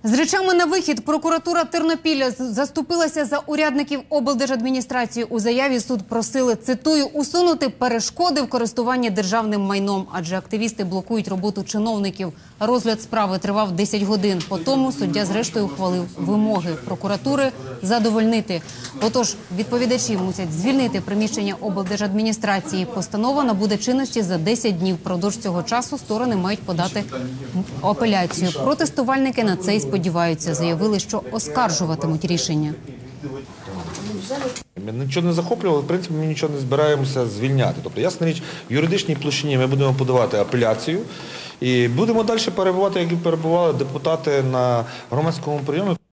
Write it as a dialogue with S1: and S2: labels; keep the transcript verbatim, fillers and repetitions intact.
S1: З речами на вихід прокуратура Тернопілля заступилася за урядників облдержадміністрації. У заяві суд просили, цитую, усунути перешкоди в користуванні державним майном, адже активісти блокують роботу чиновників. Розгляд справи тривав десять годин. По тому суддя зрештою ухвалив вимоги прокуратури задовольнити. Отож, відповідачі мусять звільнити приміщення облдержадміністрації. Постанова набуде чинності за десять днів. Впродовж цього часу сторони мають подати апеляцію. Протестувальники на це й сподіваються. Заявили, що оскаржуватимуть рішення.
S2: Ми нічого не захоплювали, в принципі, ми нічого не збираємося звільняти. Тобто, ясна річ, в юридичній площині ми будемо подавати апеляцію і будемо далі перебувати, як і перебували депутати на громадському прийомі.